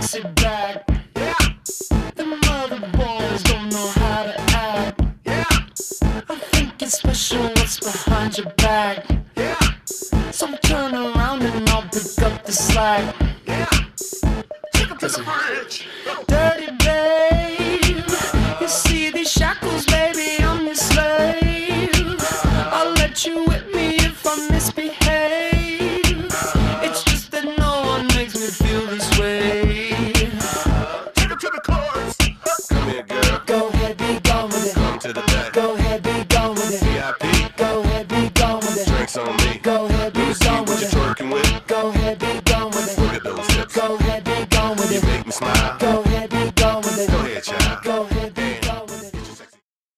takes it back. The mother boys don't know how to act. I think it's special what's behind your back. So turn around and I'll pick up the slack. Take him to the bridge. Dirty babe, you see these shackles, baby, I'm your slave. I'll let you whip me if I misbehave. It's just that no one makes me feel this way. Take him to the chorus. Come here, girl. Go ahead, be gone with it. Come to the back. Go ahead, be gone with it. VIP. Go ahead, be gone with it. Drinks on me. Go ahead, be Let me see gone what with you're it. twerking with. Go ahead, be gone with it. Look at those hips. Go ahead, be gone with You it. make me smile. Go ahead, be gone with it. Go ahead, child. Go ahead.